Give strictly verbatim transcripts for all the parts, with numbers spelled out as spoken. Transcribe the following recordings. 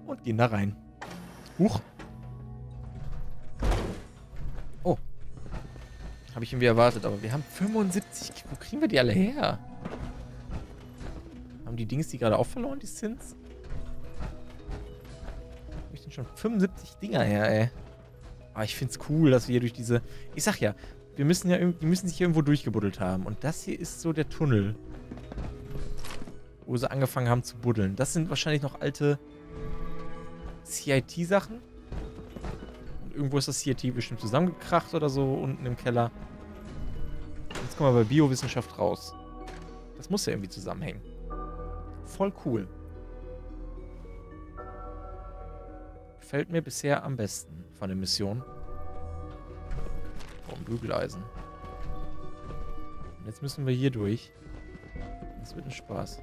Und gehen da rein. Huch. Oh. Habe ich irgendwie erwartet, aber wir haben fünfundsiebzig. Wo kriegen wir die alle her? Haben die Dings die gerade auch verloren, die Sins? Wo hab ich denn schon fünfundsiebzig Dinger her, ey? Aber ich find's cool, dass wir hier durch diese... Ich sag ja, wir müssen ja die müssen sich hier irgendwo durchgebuddelt haben. Und das hier ist so der Tunnel. Wo sie angefangen haben zu buddeln. Das sind wahrscheinlich noch alte C I T-Sachen. Und irgendwo ist das C I T bestimmt zusammengekracht oder so, unten im Keller. Jetzt kommen wir bei Biowissenschaft raus. Das muss ja irgendwie zusammenhängen. Voll cool. Gefällt mir bisher am besten von der Mission. Oh, Bügeleisen. Und jetzt müssen wir hier durch. Das wird ein Spaß.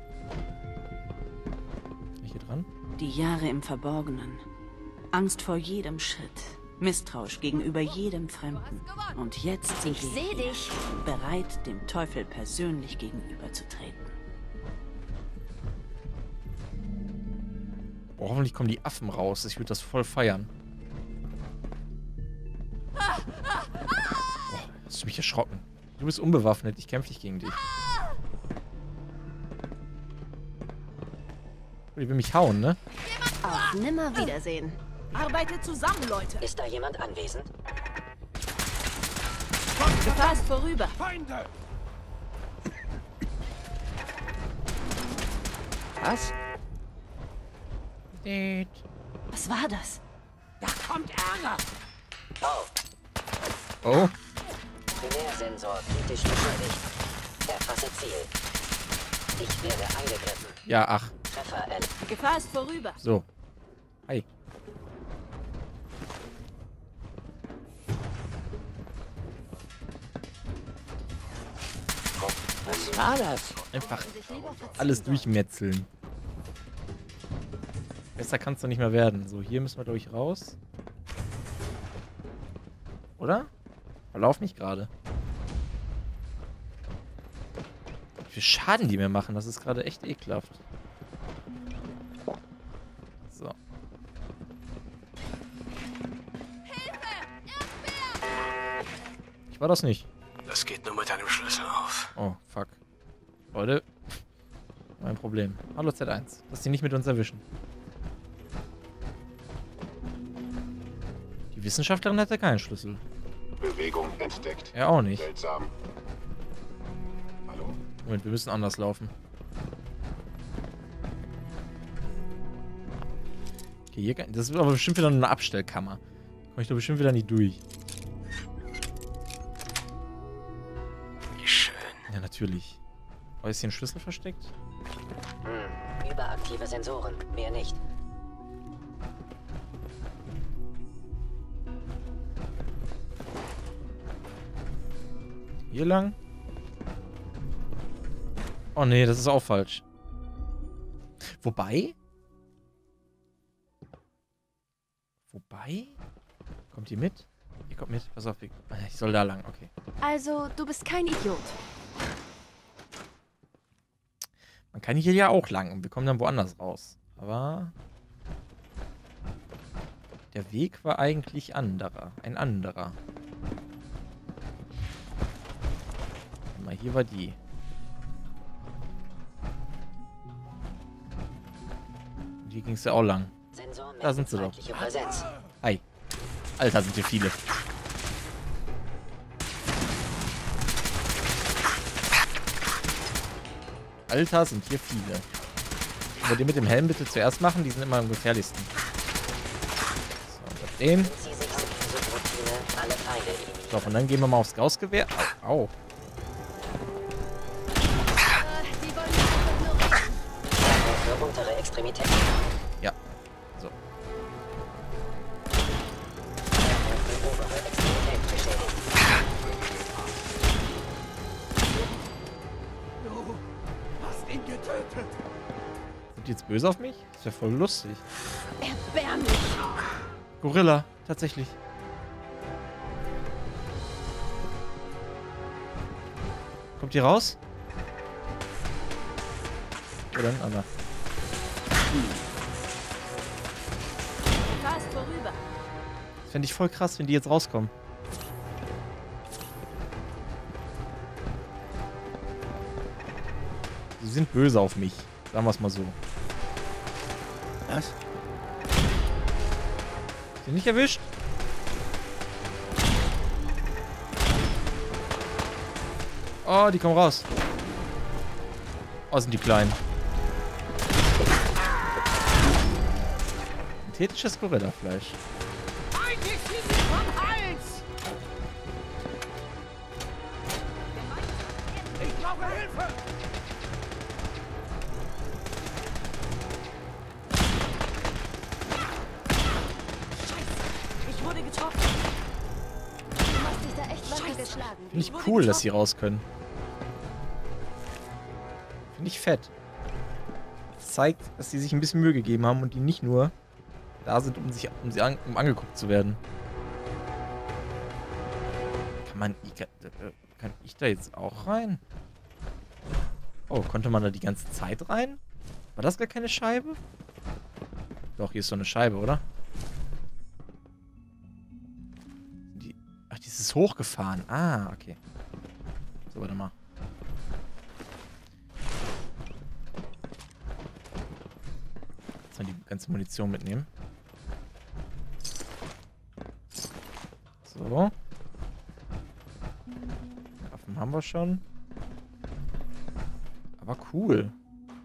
Bin ich hier dran? Die Jahre im Verborgenen. Angst vor jedem Schritt. Misstrauisch gegenüber jedem Fremden. Und jetzt sind Ich wir sehe hier, dich. bereit, dem Teufel persönlich gegenüberzutreten. Oh, hoffentlich kommen die Affen raus. Ich würde das voll feiern. Oh, hast du mich erschrocken. Du bist unbewaffnet. Ich kämpfe nicht gegen dich. Oh, die will mich hauen, ne? Auf Nimmerwiedersehen. Arbeitet zusammen, Leute. Ist da jemand anwesend? Gefahr ist vorüber. Feinde! Was? Was war das? Da kommt Ärger. Oh, Oh. Primärsensor kritisch beschädigt. Erfasse Ziel. Ich werde angegriffen. Ja, ach. Treffer erledigt. Gefahr ist vorüber. So. Hi. Was war das? Einfach alles durchmetzeln. Besser kann es doch nicht mehr werden. So, hier müssen wir, glaube ich, raus. Oder? Verlauf nicht gerade. Wie viel Schaden die mir machen, das ist gerade echt ekelhaft. So. Ich war das nicht. Das geht nur mit einem Schlüssel auf. Oh, fuck. Leute. Mein Problem. Hallo Z eins. Dass die nicht mit uns erwischen. Die Wissenschaftlerin hatte keinen Schlüssel. Bewegung entdeckt. Er auch nicht. Seltsam. Hallo? Moment, wir müssen anders laufen. Okay, hier kann, das ist aber bestimmt wieder nur eine Abstellkammer. Komme ich doch bestimmt wieder nicht durch. Wie schön. Ja, natürlich. Aber ist hier ein Schlüssel versteckt? Hm, überaktive Sensoren. Mehr nicht. Hier lang? Oh nee, das ist auch falsch. Wobei? Wobei? Kommt ihr mit? Ihr kommt mit? Pass auf, ich soll da lang, okay. Also, du bist kein Idiot. Man kann hier ja auch lang und wir kommen dann woanders raus. Aber der Weg war eigentlich anderer. Ein anderer. Warte mal, hier war die. Und hier ging es ja auch lang. Sensor Da sind sie doch. feindliche Präsenz. Hi. Alter, sind hier viele. Alter, sind hier viele. Aber die mit dem Helm bitte zuerst machen, die sind immer am gefährlichsten. So, und auf den. Sind Sie sich sicher, so Routine alle Feinde eliminieren? So, und dann gehen wir mal aufs Gaussgewehr. Au, au. Die wollen mich ignorieren. Für untere Extremitäten. Ja. So. Für obere Extremität beschädigt. Du hast ihn getötet. Sind die jetzt böse auf mich? Das wäre voll lustig. Erbärmlich. Gorilla, tatsächlich. Kommt ihr raus? Wo denn? Ah, da. Fände ich voll krass, wenn die jetzt rauskommen. Sie sind böse auf mich. Sagen wir es mal so. Was? Sind nicht erwischt? Oh, die kommen raus. Oh, sind die klein. Synthetisches Gorilla-Fleisch. Eigentlich ziehen sie vom Hals! Ich brauche Hilfe! Scheiße! Ich wurde getroffen! Du hast dich da echt wacker geschlagen. Finde ich cool, dass sie raus können. Finde ich fett. Das zeigt, dass sie sich ein bisschen Mühe gegeben haben und die nicht nur da sind, um sich um, sie an, um angeguckt zu werden. Kann man... Kann, kann ich da jetzt auch rein? Oh, konnte man da die ganze Zeit rein? War das gar keine Scheibe? Doch, hier ist so eine Scheibe, oder? Die, ach, die ist hochgefahren. Ah, okay. So, warte mal. Jetzt mal die ganze Munition mitnehmen. So. Waffen haben wir schon. Aber cool.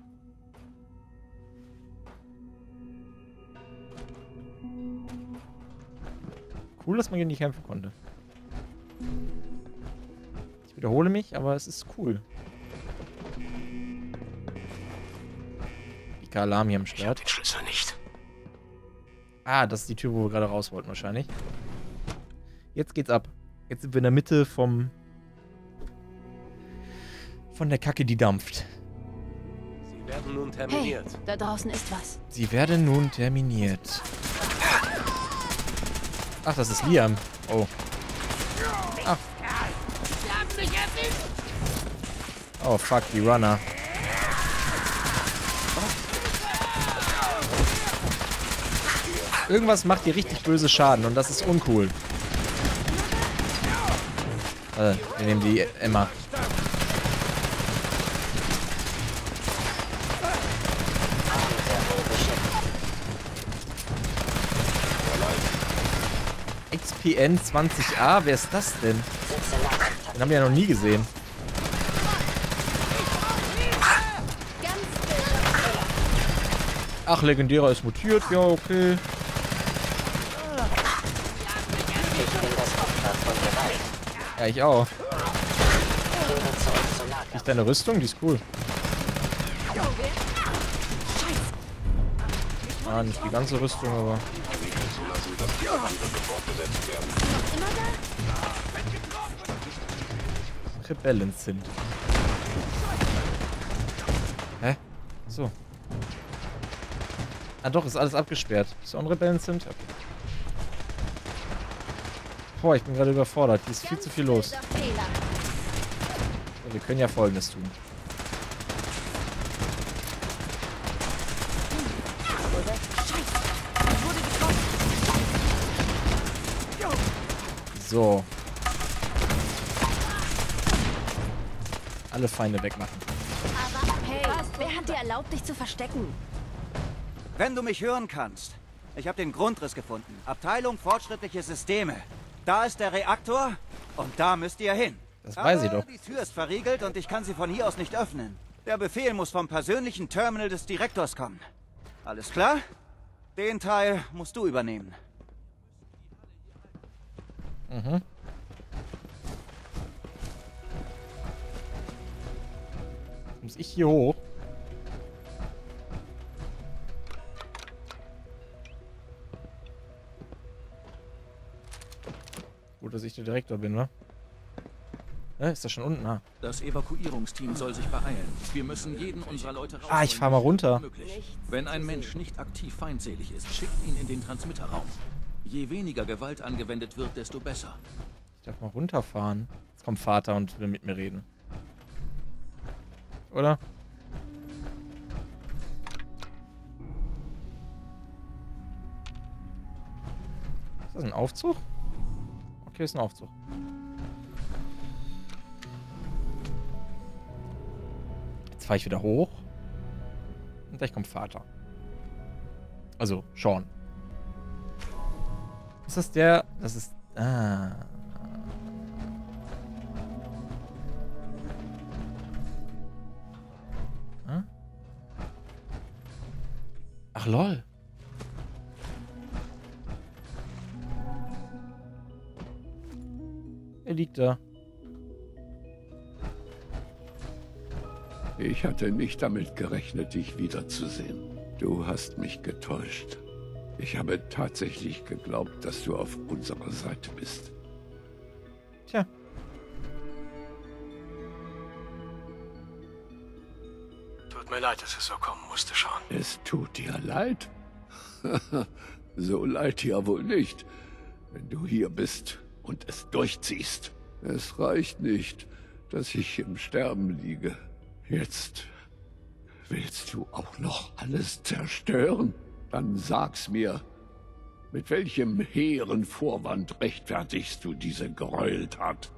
Cool, dass man gegen die kämpfen konnte. Ich wiederhole mich, aber es ist cool. Ich Alarm hier am Ich hab Start. den Schlüssel nicht. Ah, das ist die Tür, wo wir gerade raus wollten wahrscheinlich. Jetzt geht's ab. Jetzt sind wir in der Mitte vom... von der Kacke, die dampft. Sie werden nun terminiert. Hey, da draußen ist was. Sie werden nun terminiert. Ach, das ist Liam. Oh. Ach. Oh, fuck, die Runner. Irgendwas macht hier richtig böse Schaden und das ist uncool. Äh, wir nehmen die Emma. X P N zwanzig A, wer ist das denn? Den haben wir ja noch nie gesehen. Ach, legendärer ist mutiert, ja, okay. Ja, ich auch. Ist deine Rüstung? Die ist cool. Ah, nicht die ganze Rüstung, aber... Rebellen sind. Hä? So. Ah doch, ist alles abgesperrt. Ist auch ein Rebellen sind? Okay. Boah, ich bin gerade überfordert. Hier ist viel zu viel los. So, wir können ja Folgendes tun. So. Alle Feinde wegmachen. Hey, wer hat dir erlaubt, dich zu verstecken? Wenn du mich hören kannst. Ich habe den Grundriss gefunden. Abteilung fortschrittliche Systeme. Da ist der Reaktor und da müsst ihr hin. Das weiß ich Aber doch. Die Tür ist verriegelt und ich kann sie von hier aus nicht öffnen. Der Befehl muss vom persönlichen Terminal des Direktors kommen. Alles klar? Den Teil musst du übernehmen. Mhm. Muss ich hier hoch? Gut, dass ich der Direktor bin, wa? Äh, ist das schon unten? Ah. Das Evakuierungsteam soll sich beeilen. Wir müssen jeden unserer Leute rausholen. Ah, ich fahr mal runter. Wenn ein Mensch nicht aktiv feindselig ist, schickt ihn in den Transmitterraum. Je weniger Gewalt angewendet wird, desto besser. Ich darf mal runterfahren. Jetzt kommt Vater und will mit mir reden. Oder? das ein Aufzug? Okay, ist ein Aufzug. Jetzt fahre ich wieder hoch. Und gleich kommt Vater. Also, Sean. Ist das der... Das ist... Ah... Hm? Ach, lol. Er liegt da. Ich hatte nicht damit gerechnet, dich wiederzusehen. Du hast mich getäuscht. Ich habe tatsächlich geglaubt, dass du auf unserer Seite bist. Tja. Tut mir leid, dass es so kommen musste, Sean. Es tut dir leid? So leid ja wohl nicht, wenn du hier bist und es durchziehst. Es reicht nicht, dass ich im Sterben liege. Jetzt willst du auch noch alles zerstören? Dann sag's mir, mit welchem hehren Vorwand rechtfertigst du diese Gräueltat?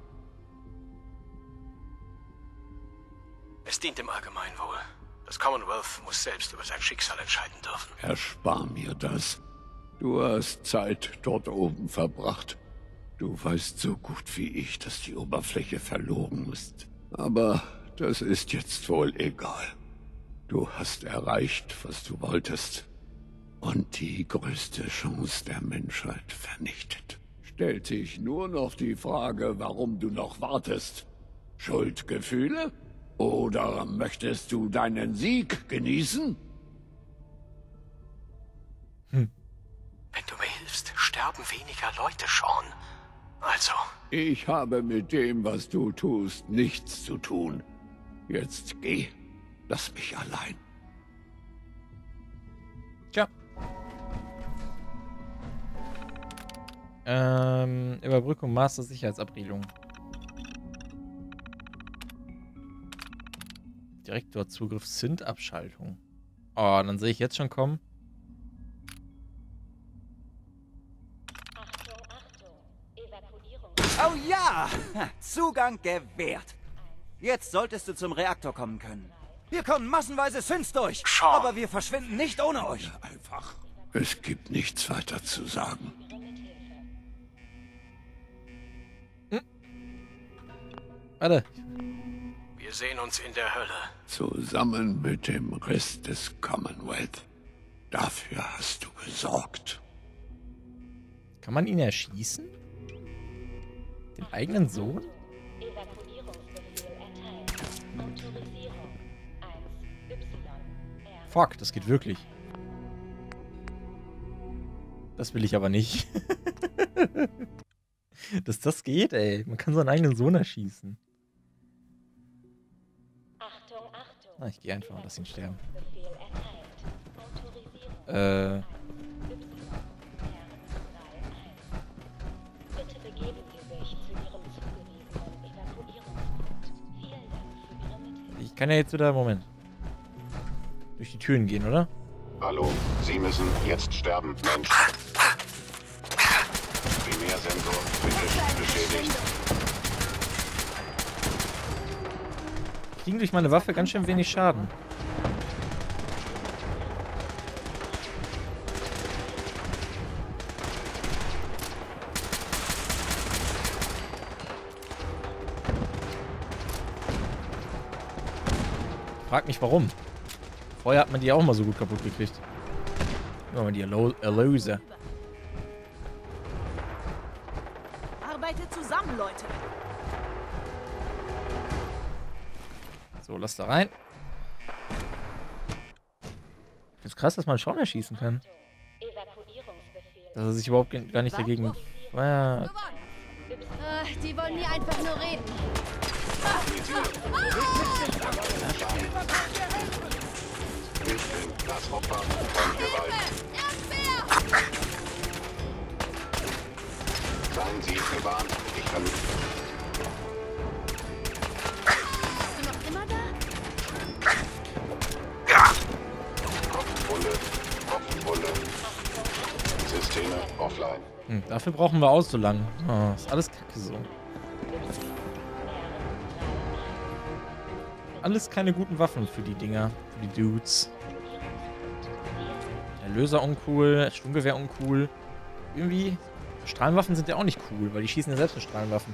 Es dient dem Allgemeinwohl. Das Commonwealth muss selbst über sein Schicksal entscheiden dürfen. Erspar mir das. Du hast Zeit dort oben verbracht. Du weißt so gut wie ich, dass die Oberfläche verloren ist. Aber das ist jetzt wohl egal. Du hast erreicht, was du wolltest. Und die größte Chance der Menschheit vernichtet. Stellt sich nur noch die Frage, warum du noch wartest. Schuldgefühle? Oder möchtest du deinen Sieg genießen? Hm. Wenn du mir hilfst, sterben weniger Leute, Sean. Also. Ich habe mit dem, was du tust, nichts zu tun. Jetzt geh. Lass mich allein. Tja. Ähm, Überbrückung, Master Sicherheitsabriegelung. Direktorzugriff, Synth-Abschaltung. Oh, dann sehe ich jetzt schon kommen. Achtung, Achtung. Evakuierung. Oh ja! Zugang gewährt. Jetzt solltest du zum Reaktor kommen können. Hier kommen massenweise Synths durch. Sean. Aber wir verschwinden nicht ohne euch. Einfach. Es gibt nichts weiter zu sagen. Hm. Warte. Wir sehen uns in der Hölle. Zusammen mit dem Rest des Commonwealth. Dafür hast du gesorgt. Kann man ihn erschießen? Den eigenen Sohn? Evakuierungsbefehl erteilt. Autorisierung eins Y R. Fuck, das geht wirklich. Das will ich aber nicht. Dass das geht, ey. Man kann seinen eigenen Sohn erschießen. Achtung, Achtung. Na, ich gehe einfach und lass ihn sterben. Befehl erteilt. Autorisierung Äh. Y R drei eins. Bitte begeben Sie sich zu Ihrem zugewiesenen Evakuierungspunkt. Vielen Dank für Ihre Mithilfe. Ich kann ja jetzt wieder, Moment, durch die Türen gehen, oder? Hallo, Sie müssen jetzt sterben, Mensch. Primärsensor kritisch beschädigt. Kriegen durch meine Waffe ganz schön wenig Schaden. Frag mich warum. Vorher hat man die auch mal so gut kaputt gekriegt. Immer mal die Erlöse. Arbeitet zusammen, Leute. So, lass da rein. Ist krass, dass man schon erschießen kann. Evakuierungsbefehl. Dass er sich überhaupt gar nicht dagegen... Ja, Äh, die wollen hier einfach nur reden. Ich bin das Opfer von Gewalt. Seien Sie gewarnt, ich kann... Bist du noch immer da? Kopfwunde, Kopfwunde. Systeme offline. Hm, dafür brauchen wir auch so lang. Oh, ist alles kacke so. Alles keine guten Waffen für die Dinger, für die Dudes. Der Löser uncool, das Sturmgewehr uncool. Irgendwie, Strahlenwaffen sind ja auch nicht cool, weil die schießen ja selbst mit Strahlenwaffen.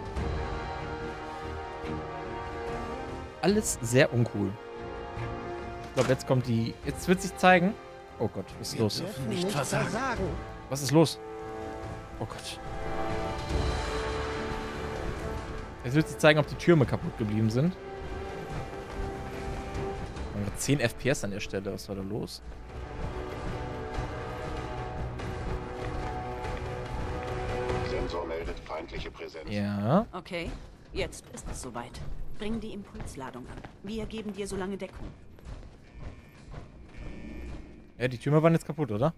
Alles sehr uncool. Ich glaube, jetzt kommt die... Jetzt wird sich zeigen... Oh Gott, was ist los? Nicht versagen. Was ist los? Oh Gott. Jetzt wird sich zeigen, ob die Türme kaputt geblieben sind. zehn F P S an der Stelle. Was war da los? Sensor meldet feindliche Präsenz. Ja. Okay, jetzt ist es soweit. Bring die Impulsladung an. Wir geben dir so lange Deckung. Ja, die Türme waren jetzt kaputt, oder?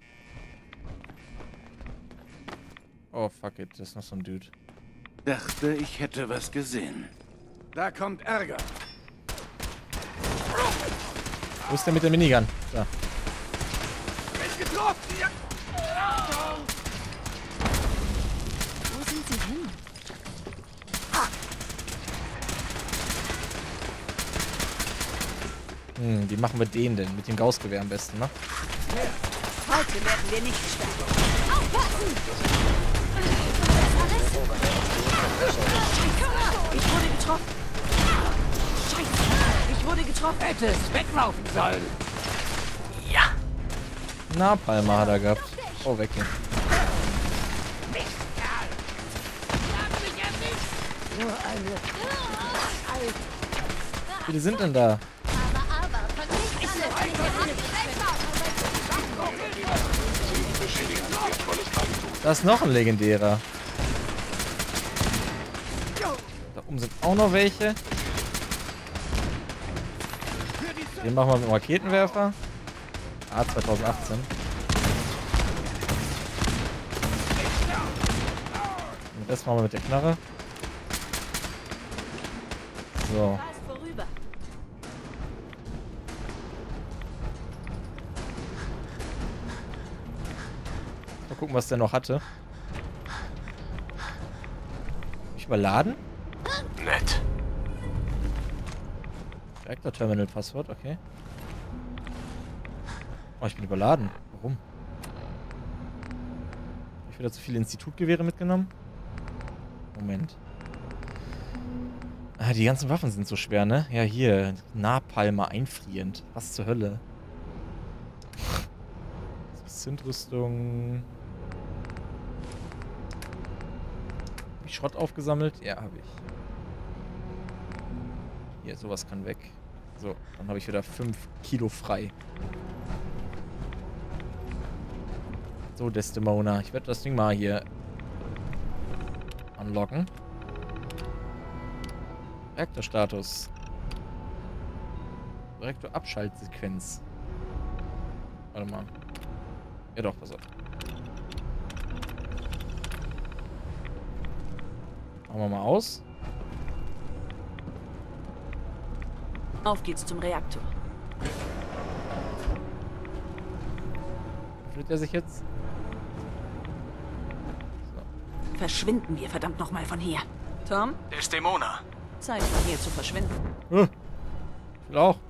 Oh, fuck it. Das ist noch so ein Dude. Dachte, ich hätte was gesehen. Da kommt Ärger. Wo ist der mit der Minigun? Da. Wo sind sie hin? Hm, wie machen wir den denn? Mit dem Gaussgewehr am besten, ne? Heute werden wir nicht sterben. Aufpassen! Ich wurde getroffen. Scheiße. Ich wurde getroffen. Hätte es weglaufen sollen. Na, Palma hat er gehabt. Oh, weg hier. Wie viele sind denn da? Da ist noch ein legendärer. Da oben sind auch noch welche. Den machen wir mit dem Raketenwerfer. Ah, zwanzig achtzehn. Und das machen wir mit der Knarre. So. Mal gucken, was der noch hatte. Ich überladen? Nett. Reaktor-Terminal-Passwort, okay. Oh, ich bin überladen. Warum? Hab ich wieder zu viele Institutgewehre mitgenommen? Moment. Ah, die ganzen Waffen sind so schwer, ne? Ja, hier. Napalmer einfrierend. Was zur Hölle? Zintrüstung. Hab ich Schrott aufgesammelt? Ja, habe ich. Hier, sowas kann weg. So, dann habe ich wieder fünf Kilo frei. So, Desdemona. Ich werde das Ding mal hier unlocken. Reaktorstatus. Reaktorabschaltsequenz. Warte mal. Ja doch, pass auf. Machen wir mal aus. Auf geht's zum Reaktor. Öffnet er sich jetzt? So. Verschwinden wir verdammt nochmal von hier. Tom? Desdemona. Zeit von hier zu verschwinden. Uh, ich will auch.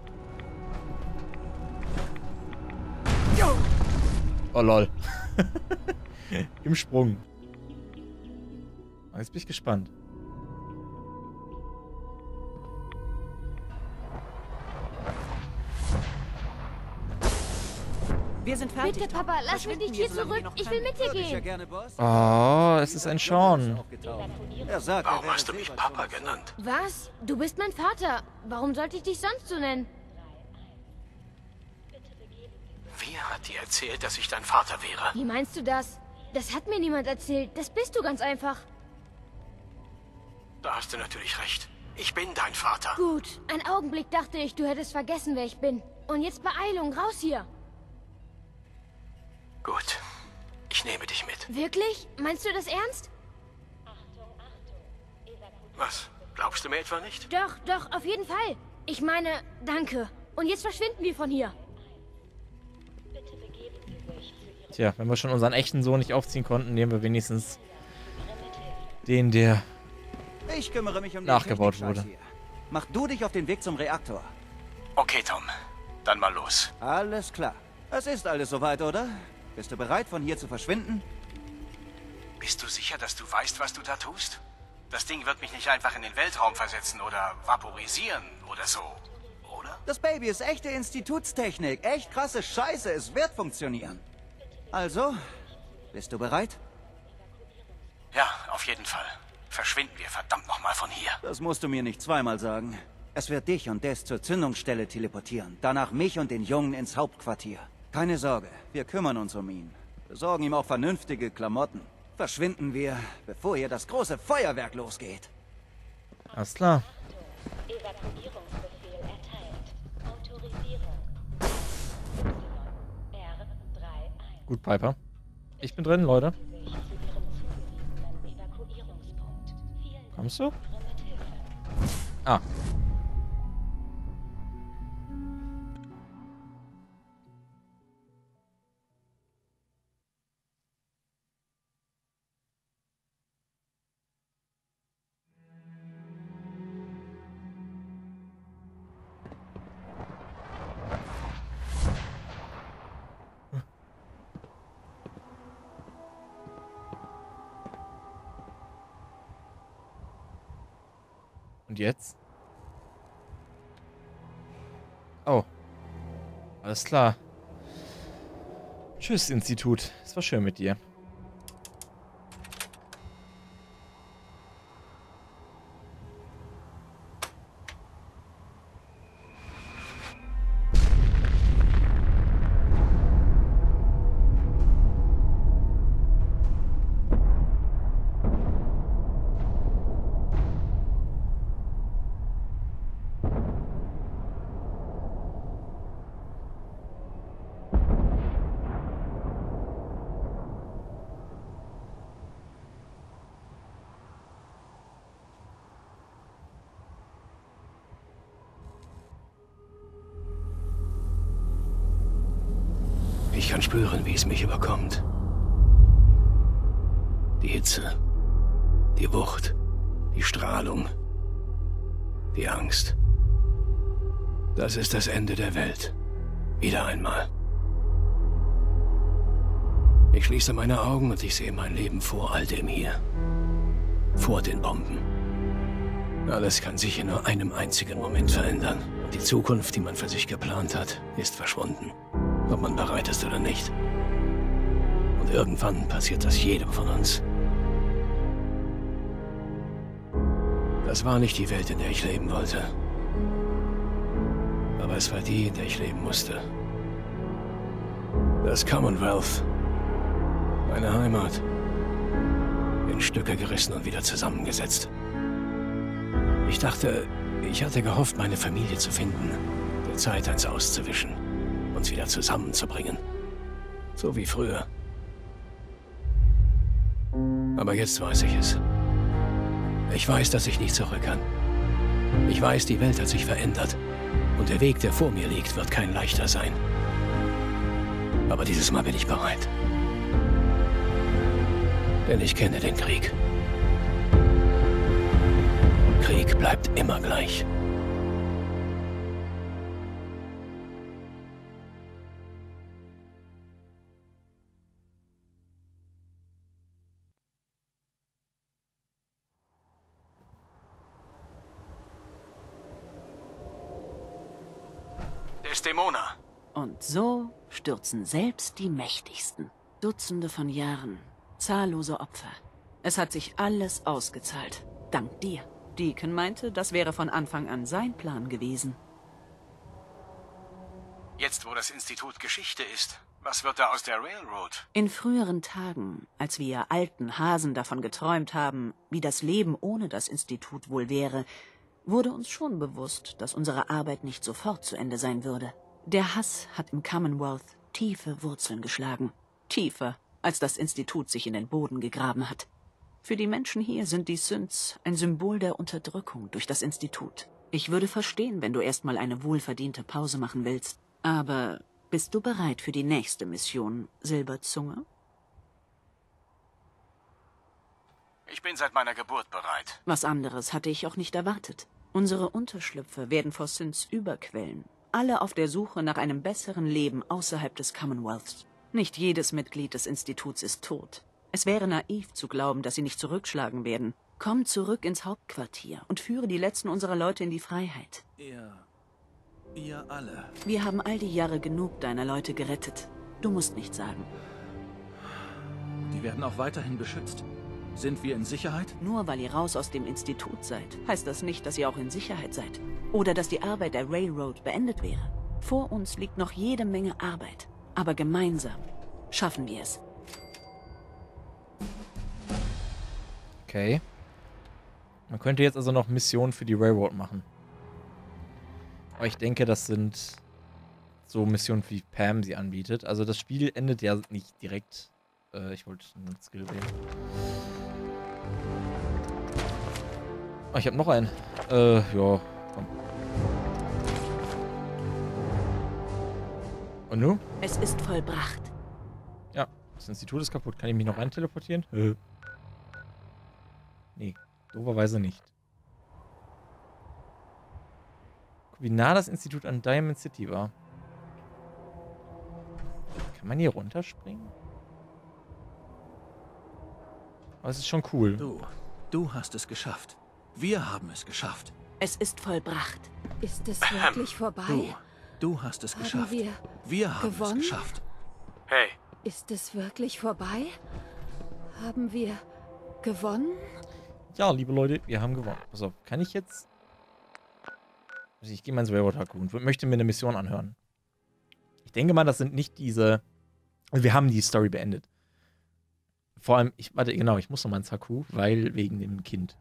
Oh lol. Im Sprung. Jetzt bin ich gespannt. Wir sind fertig. Bitte, Papa, lass mich nicht hier zurück. Ich will mit dir gehen. Oh, es ist ein Sean. Er sagt, Warum hast du mich Papa genannt? Was? Du bist mein Vater. Warum sollte ich dich sonst so nennen? Wer hat dir erzählt, dass ich dein Vater wäre? Wie meinst du das? Das hat mir niemand erzählt. Das bist du ganz einfach. Da hast du natürlich recht. Ich bin dein Vater. Gut. Einen Augenblick dachte ich, du hättest vergessen, wer ich bin. Und jetzt Beeilung, raus hier. Gut. Ich nehme dich mit. Wirklich? Meinst du das ernst? Was? Glaubst du mir etwa nicht? Doch, doch, auf jeden Fall. Ich meine, danke. Und jetzt verschwinden wir von hier. Tja, wenn wir schon unseren echten Sohn nicht aufziehen konnten, nehmen wir wenigstens den, der Ich kümmere mich um den nachgebaut Technikscheiß wurde. hier. Mach du dich auf den Weg zum Reaktor. Okay, Tom. Dann mal los. Alles klar. Es ist alles soweit, oder? Bist du bereit, von hier zu verschwinden? Bist du sicher, dass du weißt, was du da tust? Das Ding wird mich nicht einfach in den Weltraum versetzen oder vaporisieren oder so, oder? Das Baby ist echte Institutstechnik. Echt krasse Scheiße. Es wird funktionieren. Also, bist du bereit? Ja, auf jeden Fall. Verschwinden wir verdammt nochmal von hier. Das musst du mir nicht zweimal sagen. Es wird dich und Des zur Zündungsstelle teleportieren. Danach mich und den Jungen ins Hauptquartier. Keine Sorge, wir kümmern uns um ihn. Besorgen ihm auch vernünftige Klamotten. Verschwinden wir, bevor hier das große Feuerwerk losgeht. Alles klar. Evakuierungsbefehl erteilt. Autorisierung. R eins. Gut, Piper. Ich bin drin, Leute. Sich zu Ihrem zugewiesenen Evakuierungspunkt. Vielen Kommst du? Dank für Ihre Mithilfe. Ah. Und jetzt? Oh. Alles klar. Tschüss, Institut. Es war schön mit dir. Ich kann spüren, wie es mich überkommt. Die Hitze, die Wucht, die Strahlung, die Angst. Das ist das Ende der Welt. Wieder einmal. Ich schließe meine Augen und ich sehe mein Leben vor all dem hier. Vor den Bomben. Alles kann sich in nur einem einzigen Moment verändern. Und die Zukunft, die man für sich geplant hat, ist verschwunden. Ob man bereit ist oder nicht. Und irgendwann passiert das jedem von uns. Das war nicht die Welt, in der ich leben wollte. Aber es war die, in der ich leben musste. Das Commonwealth. Meine Heimat. In Stücke gerissen und wieder zusammengesetzt. Ich dachte, ich hatte gehofft, meine Familie zu finden, der Zeit eins auszuwischen, uns wieder zusammenzubringen. So wie früher. Aber jetzt weiß ich es. Ich weiß, dass ich nicht zurück kann. Ich weiß, die Welt hat sich verändert. Und der Weg, der vor mir liegt, wird kein leichter sein. Aber dieses Mal bin ich bereit. Denn ich kenne den Krieg. Krieg bleibt immer gleich. Desdemona. Und so stürzen selbst die Mächtigsten. Dutzende von Jahren, zahllose Opfer. Es hat sich alles ausgezahlt. Dank dir. Deacon meinte, das wäre von Anfang an sein Plan gewesen. Jetzt, wo das Institut Geschichte ist, was wird da aus der Railroad? In früheren Tagen, als wir alten Hasen davon geträumt haben, wie das Leben ohne das Institut wohl wäre, wurde uns schon bewusst, dass unsere Arbeit nicht sofort zu Ende sein würde. Der Hass hat im Commonwealth tiefe Wurzeln geschlagen. Tiefer, als das Institut sich in den Boden gegraben hat. Für die Menschen hier sind die Synths ein Symbol der Unterdrückung durch das Institut. Ich würde verstehen, wenn du erstmal eine wohlverdiente Pause machen willst. Aber Bist du bereit für die nächste Mission, Silberzunge? Ich bin seit meiner Geburt bereit. Was anderes hatte ich auch nicht erwartet. Unsere Unterschlüpfe werden vor Synths überquellen. Alle auf der Suche nach einem besseren Leben außerhalb des Commonwealths. Nicht jedes Mitglied des Instituts ist tot. Es wäre naiv zu glauben, dass sie nicht zurückschlagen werden. Komm zurück ins Hauptquartier und führe die letzten unserer Leute in die Freiheit. Ihr... ihr alle. Wir haben all die Jahre genug deiner Leute gerettet. Du musst nichts sagen. Die werden auch weiterhin beschützt. Sind wir in Sicherheit? Nur weil ihr raus aus dem Institut seid, heißt das nicht, dass ihr auch in Sicherheit seid. Oder dass die Arbeit der Railroad beendet wäre. Vor uns liegt noch jede Menge Arbeit. Aber gemeinsam schaffen wir es. Okay. Man könnte jetzt also noch Missionen für die Railroad machen. Aber ich denke, das sind so Missionen, wie Pam sie anbietet. Also das Spiel endet ja nicht direkt. Äh, ich wollte einen Skill wählen. Oh, ich habe noch einen. Äh, ja, komm. Und nun? Es ist vollbracht. Ja, das Institut ist kaputt. Kann ich mich noch rein teleportieren? Äh. Nee, doberweise nicht. Guck, wie nah das Institut an Diamond City war. Kann man hier runterspringen? Aber es ist schon cool. Du, du hast es geschafft. Wir haben es geschafft. Es ist vollbracht. Ist es wirklich vorbei? Du, du hast es Haben geschafft. wir wir haben gewonnen? es geschafft. Hey. Ist es wirklich vorbei? Haben wir gewonnen? Ja, liebe Leute, wir haben gewonnen. Pass auf, kann ich jetzt... Also ich gehe mal ins Railroad-Haku und möchte mir eine Mission anhören. Ich denke mal, das sind nicht diese... Also wir haben die Story beendet. Vor allem, ich warte, genau, ich muss noch mal ins Haku, weil wegen dem Kind.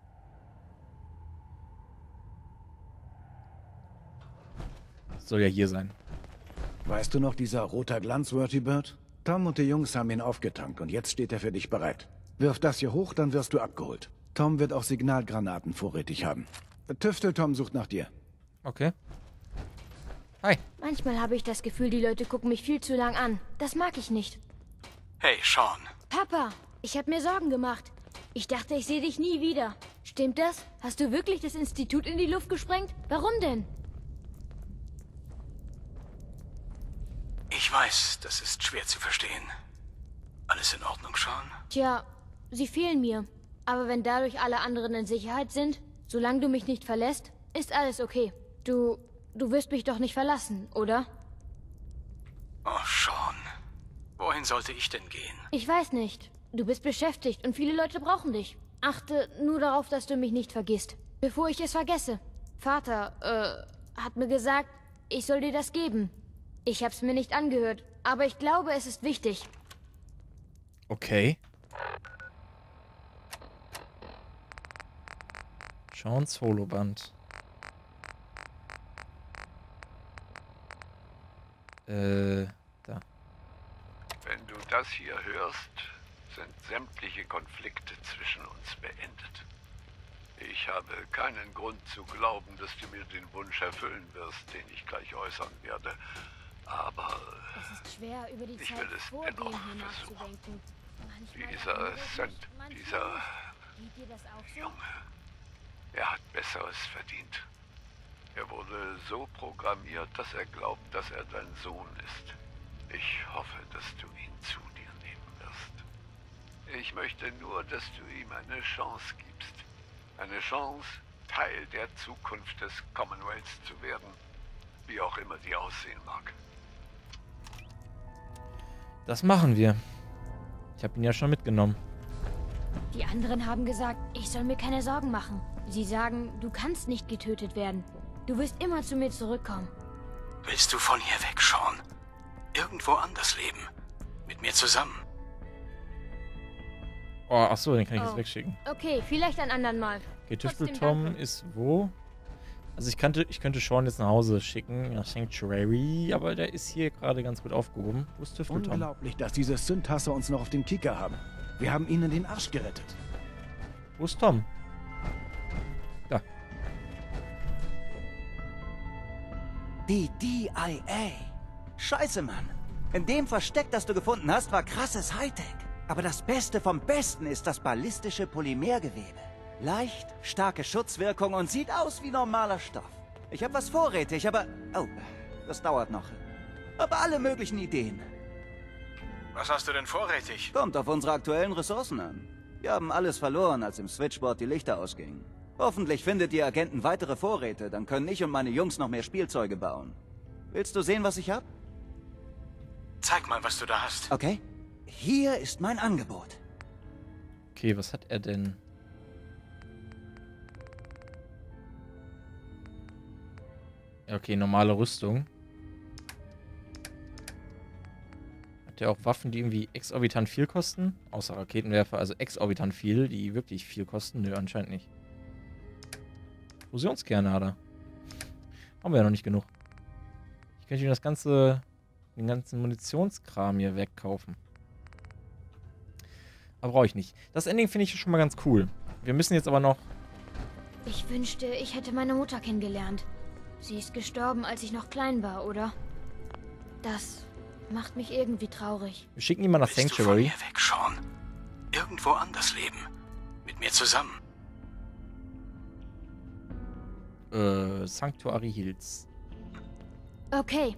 Das soll ja hier sein. Weißt du noch, dieser roter Glanz, Bird? Tom und die Jungs haben ihn aufgetankt und jetzt steht er für dich bereit. Wirf das hier hoch, dann wirst du abgeholt. Tom wird auch Signalgranaten vorrätig haben. Tüftel Tom sucht nach dir. Okay. Hi. Manchmal habe ich das Gefühl, die Leute gucken mich viel zu lang an. Das mag ich nicht. Hey, Sean. Papa, ich habe mir Sorgen gemacht. Ich dachte, ich sehe dich nie wieder. Stimmt das? Hast du wirklich das Institut in die Luft gesprengt? Warum denn? Ich weiß, das ist schwer zu verstehen. Alles in Ordnung, Sean? Tja, sie fehlen mir. Aber wenn dadurch alle anderen in Sicherheit sind, solange du mich nicht verlässt, ist alles okay. Du, du wirst mich doch nicht verlassen, oder? Oh, Sean. Wohin sollte ich denn gehen? Ich weiß nicht. Du bist beschäftigt und viele Leute brauchen dich. Achte nur darauf, dass du mich nicht vergisst. Bevor ich es vergesse. Vater, äh, hat mir gesagt, ich soll dir das geben. Ich hab's mir nicht angehört, aber ich glaube, es ist wichtig. Okay. Sean's Holoband. Äh, da. Wenn du das hier hörst, sind sämtliche Konflikte zwischen uns beendet. Ich habe keinen Grund zu glauben, dass du mir den Wunsch erfüllen wirst, den ich gleich äußern werde. Aber es ist schwer, über die ich Zeit will es vor dennoch dem hier versuchen. nachzudenken. Manchmal Dieser erinnere ich Cent, mich, manchmal dieser nicht. Geht dir das auch so? Junge, er hat Besseres verdient. Er wurde so programmiert, dass er glaubt, dass er dein Sohn ist. Ich hoffe, dass du ihn zu dir nehmen wirst. Ich möchte nur, dass du ihm eine Chance gibst. Eine Chance, Teil der Zukunft des Commonwealths zu werden. Wie auch immer die aussehen mag. Das machen wir. Ich habe ihn ja schon mitgenommen. Die anderen haben gesagt, ich soll mir keine Sorgen machen. Sie sagen, du kannst nicht getötet werden. Du wirst immer zu mir zurückkommen. Willst du von hier weg, Sean? Irgendwo anders leben? Mit mir zusammen? Oh, achso, den kann ich Oh. jetzt wegschicken. Okay, vielleicht ein andern Mal. Okay, Trotzdem Tüftel Tom danke. ist wo? Also ich könnte, ich könnte Sean jetzt nach Hause schicken, nach Sanctuary, aber der ist hier gerade ganz gut aufgehoben. Wo ist Tüftel Tom? Unglaublich, dass diese Synthasser uns noch auf dem Kicker haben. Wir haben ihnen den Arsch gerettet. Wo ist Tom? Da. Die D I A. Scheiße, Mann. In dem Versteck, das du gefunden hast, war krasses Hightech. Aber das Beste vom Besten ist das ballistische Polymergewebe. Leicht, starke Schutzwirkung und sieht aus wie normaler Stoff. Ich habe was vorrätig, aber... Oh, das dauert noch. Aber alle möglichen Ideen. Was hast du denn vorrätig? Kommt auf unsere aktuellen Ressourcen an. Wir haben alles verloren, als im Switchboard die Lichter ausgingen. Hoffentlich findet die Agenten weitere Vorräte, dann können ich und meine Jungs noch mehr Spielzeuge bauen. Willst du sehen, was ich hab? Zeig mal, was du da hast. Okay. Hier ist mein Angebot. Okay, was hat er denn? Ja, okay, normale Rüstung. Hat er auch Waffen, die irgendwie exorbitant viel kosten? Außer Raketenwerfer, also exorbitant viel, die wirklich viel kosten? Nö, anscheinend nicht. Fusionskerne hat er. Haben wir ja noch nicht genug. Ich könnte ihm das ganze, den ganzen Munitionskram hier wegkaufen. Aber brauche ich nicht. Das Ending finde ich schon mal ganz cool. Wir müssen jetzt aber noch... Ich wünschte, ich hätte meine Mutter kennengelernt. Sie ist gestorben, als ich noch klein war, oder? Das macht mich irgendwie traurig. Wir schicken ihn mal nach Willst Sanctuary. Du von mir weg, Sean? Irgendwo anders leben. Mit mir zusammen. Äh, Sanctuary Hills. Okay.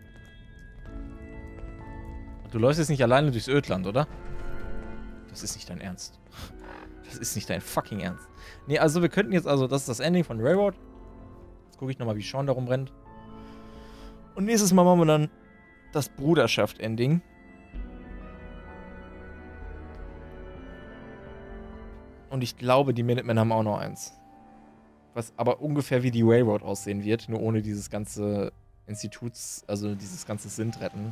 Du läufst jetzt nicht alleine durchs Ödland, oder? Das ist nicht dein Ernst. Das ist nicht dein fucking Ernst. Nee, also wir könnten jetzt also, das ist das Ending von Railroad. Jetzt gucke ich nochmal, wie Sean da rumrennt. Und nächstes Mal machen wir dann das Bruderschaft-Ending. Und ich glaube, die Minutemen haben auch noch eins. Was aber ungefähr wie die Railroad aussehen wird, nur ohne dieses ganze Instituts, also dieses ganze Sintretten.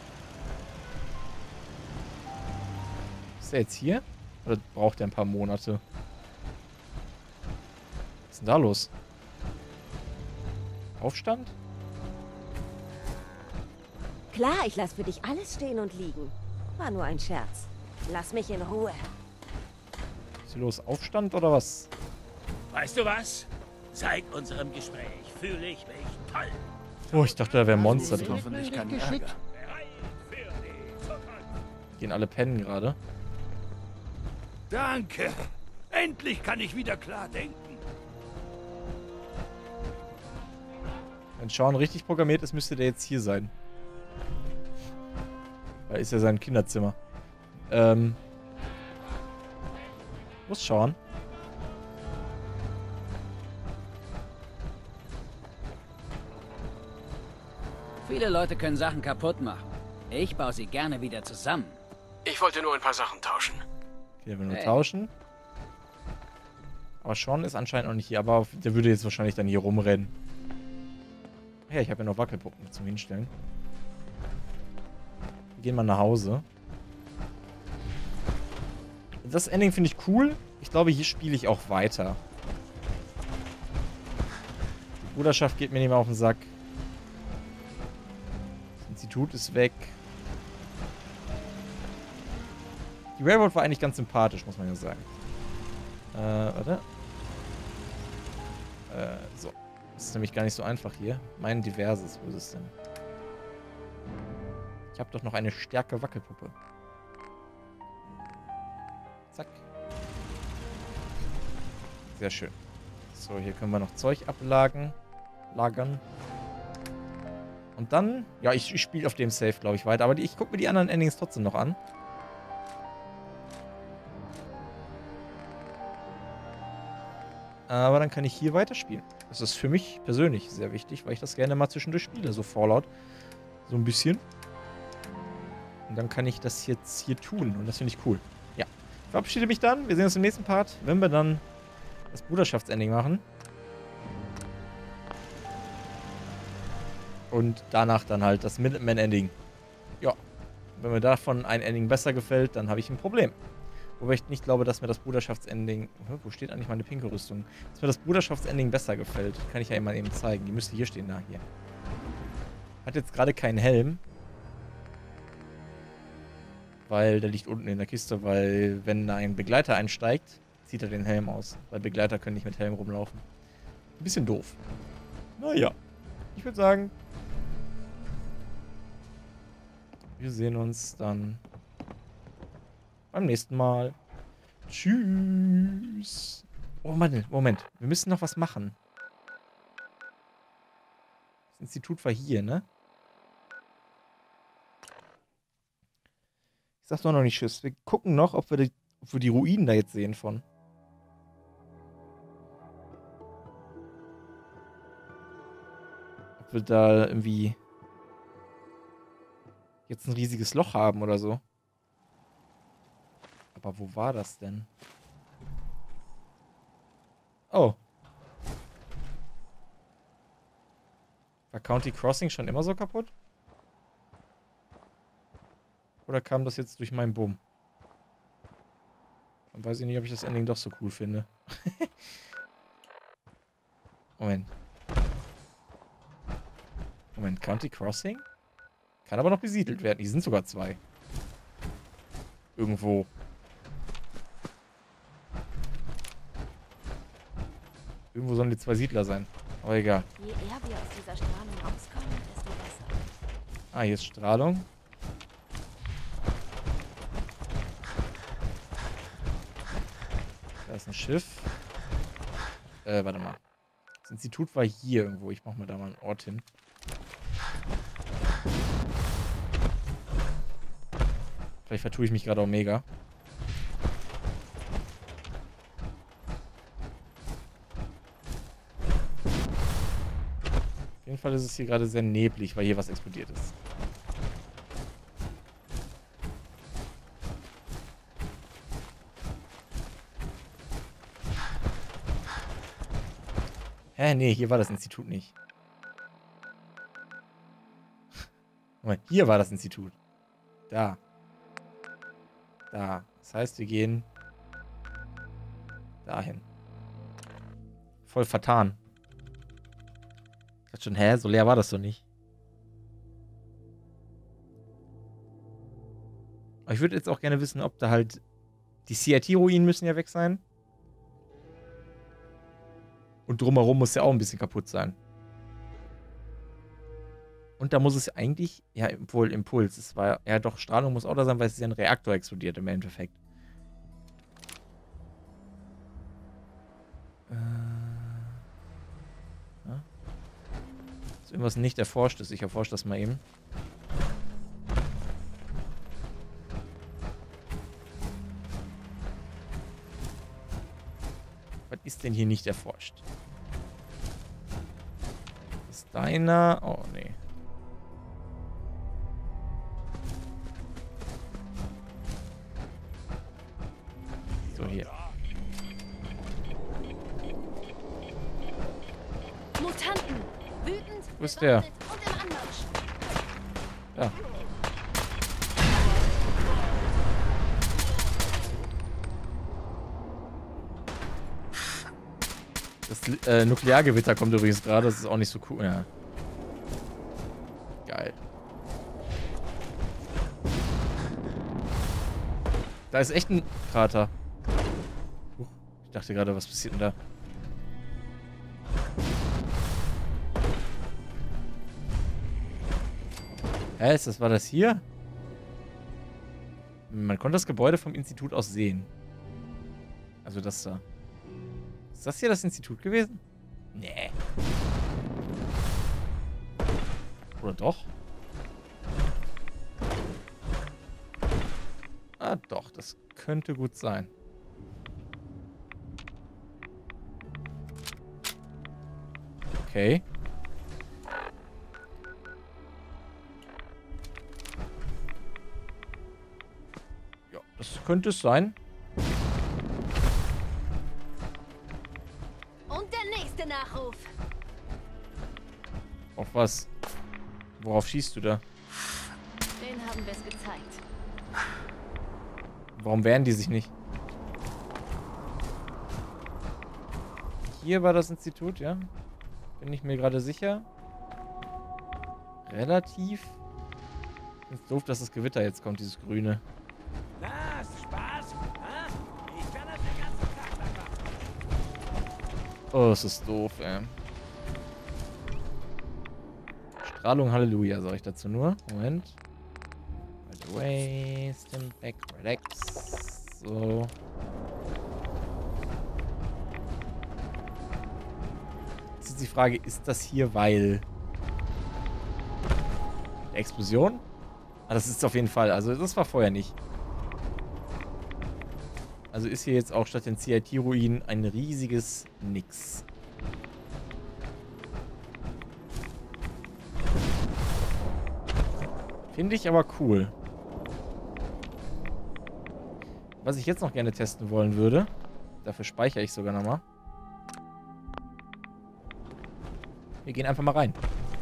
Ist der jetzt hier? Oder braucht er ein paar Monate? Was ist denn da los? Aufstand? Klar, ich lasse für dich alles stehen und liegen. War nur ein Scherz. Lass mich in Ruhe. Ist hier los? Aufstand oder was? Weißt du was? Seit unserem Gespräch fühle ich mich toll. Oh, ich dachte, da wäre ein Monster drin. Hoffentlich kein Ärger. Gehen alle pennen gerade. Danke. Endlich kann ich wieder klar denken. Wenn Sean richtig programmiert ist, müsste der jetzt hier sein. Da ist ja sein Kinderzimmer. Ähm. Wo ist Sean? Viele Leute können Sachen kaputt machen. Ich baue sie gerne wieder zusammen. Ich wollte nur ein paar Sachen tauschen. Okay, der will nur Hey. tauschen. Aber Sean ist anscheinend noch nicht hier. Aber der würde jetzt wahrscheinlich dann hier rumrennen. Ja, ich habe ja noch Wackelpuppen zum Hinstellen. Wir gehen mal nach Hause. Das Ending finde ich cool. Ich glaube, hier spiele ich auch weiter. Die Bruderschaft geht mir nicht mehr auf den Sack. Das Institut ist weg. Die Railroad war eigentlich ganz sympathisch, muss man ja sagen. Äh, warte. Äh, so. Das ist nämlich gar nicht so einfach hier. Mein Diverses, wo ist es denn? Ich habe doch noch eine starke Wackelpuppe. Zack. Sehr schön. So, hier können wir noch Zeug ablagern. Lagern. Und dann, ja, ich, ich spiele auf dem Safe, glaube ich, weiter. Aber die, ich gucke mir die anderen Endings trotzdem noch an. Aber dann kann ich hier weiterspielen. Das ist für mich persönlich sehr wichtig, weil ich das gerne mal zwischendurch spiele. So Fallout. So ein bisschen. Und dann kann ich das jetzt hier tun. Und das finde ich cool. Ja. Ich verabschiede mich dann. Wir sehen uns im nächsten Part, wenn wir dann das Bruderschaftsending machen. Und danach dann halt das Minuteman-Ending. Ja. Wenn mir davon ein Ending besser gefällt, dann habe ich ein Problem. Wobei ich nicht glaube, dass mir das Bruderschaftsending... Wo steht eigentlich meine pinke Rüstung? Dass mir das Bruderschaftsending besser gefällt. Kann ich ja mal eben zeigen. Die müsste hier stehen. Da, hier. Hat jetzt gerade keinen Helm. Weil der liegt unten in der Kiste. Weil wenn da ein Begleiter einsteigt, zieht er den Helm aus. Weil Begleiter können nicht mit Helm rumlaufen. Ein bisschen doof. Naja. Ich würde sagen... Wir sehen uns dann beim nächsten Mal. Tschüss. Oh Mann, Moment. Wir müssen noch was machen. Das Institut war hier, ne? Ich sag doch noch nicht Tschüss. Wir gucken noch, ob wir die, ob wir die Ruinen da jetzt sehen von. Ob wir da irgendwie jetzt ein riesiges Loch haben oder so. Aber wo war das denn? Oh. War County Crossing schon immer so kaputt? Oder kam das jetzt durch meinen Bumm? Dann weiß ich nicht, ob ich das Ending doch so cool finde. Moment. Moment, County Crossing? Kann aber noch besiedelt werden. Die sind sogar zwei. Irgendwo. Irgendwo sollen die zwei Siedler sein. Aber egal. Je eher wir aus dieser Strahlung rauskommen, desto besser. Ah, hier ist Strahlung. Da ist ein Schiff. Äh, warte mal. Das Institut war hier irgendwo. Ich mach mal da mal einen Ort hin. Vielleicht vertue ich mich gerade auch mega. Auf jeden Fall ist es hier gerade sehr neblig, weil hier was explodiert ist. Hä, nee, hier war das Institut nicht. Moment, hier war das Institut. Da. Da. Das heißt, wir gehen dahin. Voll vertan. Ich dachte schon, hä, so leer war das doch nicht. Aber ich würde jetzt auch gerne wissen, ob da halt die C I T-Ruinen müssen ja weg sein. Und drumherum muss ja auch ein bisschen kaputt sein. Und da muss es eigentlich, ja, wohl Impuls. Es war, ja doch, Strahlung muss auch da sein, weil es ist ja ein Reaktor explodiert im Endeffekt. Äh, ja. Dass irgendwas nicht erforscht ist. Ich erforsche das mal eben. Was ist denn hier nicht erforscht? Ist deiner? Oh, nee. So, hier. Mutanten! Wütend, Wo ist der? und im Anmarsch. Ja. Das äh, Nukleargewitter kommt übrigens gerade. Das ist auch nicht so cool. Ja. Geil. Da ist echt ein Krater. Huch, ich dachte gerade, was passiert denn da? Hä, ist das, war das hier? Man konnte das Gebäude vom Institut aus sehen. Also das da. Ist das hier das Institut gewesen? Nee. Oder doch? Ah, doch. Das könnte gut sein. Okay. Ja, das könnte es sein. Nachruf. Auf was? Worauf schießt du da? Den haben wir es gezeigt. Warum wehren die sich nicht? Hier war das Institut, ja? Bin ich mir gerade sicher. Relativ. Ich find's doof, dass das Gewitter jetzt kommt, dieses Grüne. Was? Spaß? Ich kann das den ganzen Tag lang machen. Oh, das ist doof, ey. Strahlung Halleluja, sag ich dazu nur. Moment. away, stand back, relax. So. Jetzt ist die Frage, ist das hier, weil... Explosion? Ah, das ist auf jeden Fall. Also das war vorher nicht. Also ist hier jetzt auch statt den C I T-Ruinen ein riesiges Nix. Finde ich aber cool. Was ich jetzt noch gerne testen wollen würde, dafür speichere ich sogar nochmal. Wir gehen einfach mal rein.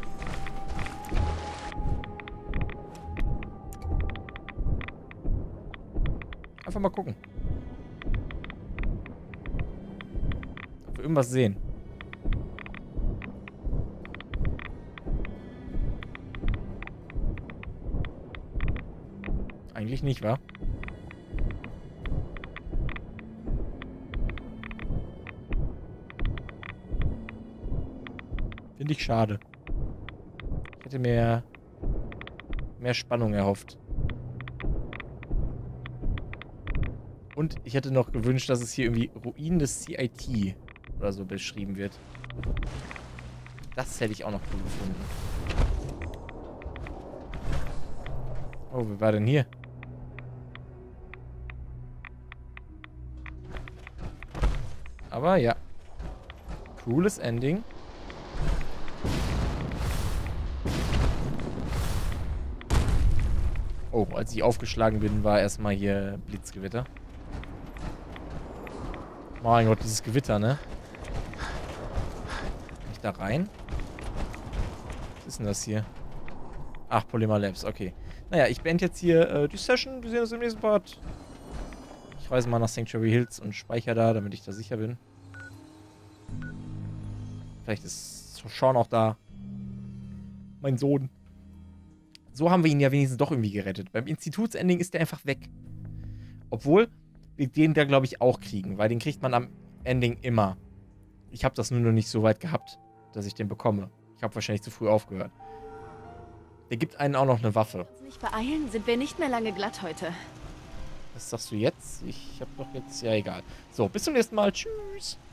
Einfach mal gucken. Ob wir irgendwas sehen. Eigentlich nicht, wa? Finde ich schade. Ich hätte mir mehr Spannung erhofft. Und ich hätte noch gewünscht, dass es hier irgendwie Ruinen des C I T oder so beschrieben wird. Das hätte ich auch noch cool gefunden. Oh, wie war denn hier? Aber ja. Cooles Ending. Oh, als ich aufgeschlagen bin, war erstmal hier Blitzgewitter. Mein Gott, dieses Gewitter, ne? Kann ich da rein? Was ist denn das hier? Ach, Polymer Labs, okay. Naja, ich beende jetzt hier äh, die Session. Wir sehen uns im nächsten Part. Ich reise mal nach Sanctuary Hills und speichere da, damit ich da sicher bin. Vielleicht ist Sean auch da. Mein Sohn. So haben wir ihn ja wenigstens doch irgendwie gerettet. Beim Institutsending ist der einfach weg. Obwohl wir den da, glaube ich, auch kriegen. Weil den kriegt man am Ending immer. Ich habe das nur noch nicht so weit gehabt, dass ich den bekomme. Ich habe wahrscheinlich zu früh aufgehört. Der gibt einen auch noch eine Waffe. Nicht beeilen, sind wir nicht mehr lange glatt heute. Was sagst du jetzt? Ich habe doch jetzt... Ja, egal. So, bis zum nächsten Mal. Tschüss.